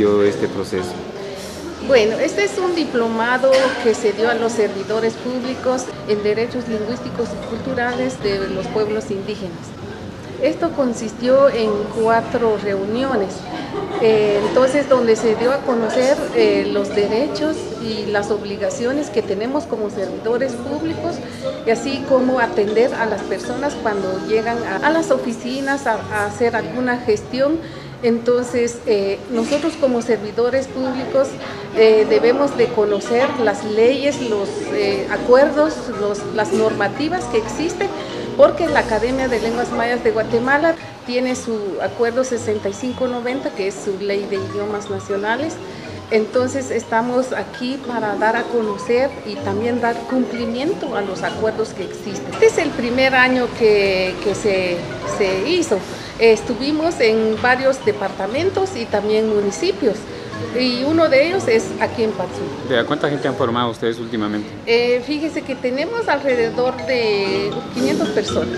consistió este proceso? Bueno, este es un diplomado que se dio a los servidores públicos en derechos lingüísticos y culturales de los pueblos indígenas. Esto consistió en 4 reuniones, entonces donde se dio a conocer los derechos y las obligaciones que tenemos como servidores públicos, y así como atender a las personas cuando llegan a las oficinas a hacer alguna gestión. Entonces, nosotros como servidores públicos debemos de conocer las leyes, los acuerdos, las normativas que existen, porque la Academia de Lenguas Mayas de Guatemala tiene su acuerdo 6590, que es su ley de idiomas nacionales. Entonces estamos aquí para dar a conocer y también dar cumplimiento a los acuerdos que existen. Este es el primer año que se hizo. Estuvimos en varios departamentos y también municipios, y uno de ellos es aquí en Patzú. ¿De cuánta gente han formado ustedes últimamente? Fíjese que tenemos alrededor de 500 personas.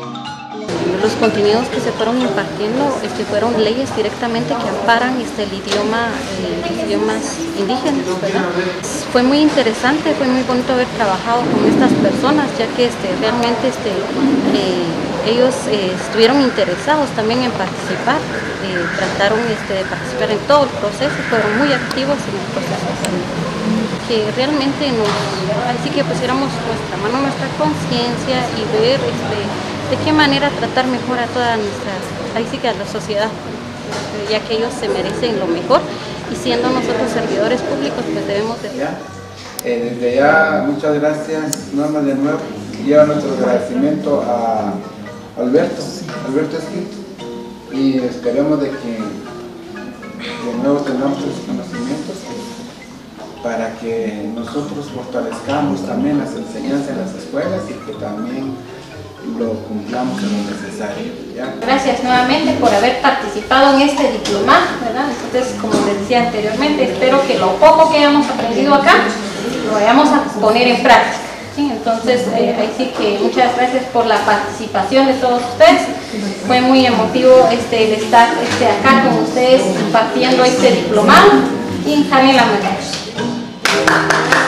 Los contenidos que se fueron impartiendo fueron leyes directamente que amparan el idioma, idiomas indígenas, ¿verdad? Fue muy interesante, fue muy bonito haber trabajado con estas personas, ya que realmente ellos estuvieron interesados también en participar, trataron de participar en todo el proceso, fueron muy activos en el proceso. Que realmente así que pusiéramos nuestra mano, nuestra conciencia y ver de qué manera tratar mejor a toda a la sociedad, ya que ellos se merecen lo mejor, y siendo nosotros servidores públicos, pues debemos de... Desde ya, muchas gracias, Norma, de nuevo. Lleva nuestro agradecimiento a Alberto Esquito, y esperemos de que de nuevo tengamos sus conocimientos para que nosotros fortalezcamos también las enseñanzas en las escuelas y que también lo cumplamos en lo necesario, ¿ya? Gracias nuevamente por haber participado en este diplomado, ¿verdad? Entonces, como les decía anteriormente, espero que lo poco que hayamos aprendido acá lo vayamos a poner en práctica, ¿sí? Entonces, ahí sí que muchas gracias por la participación de todos ustedes. Fue muy emotivo el estar acá con ustedes impartiendo este diplomado y en la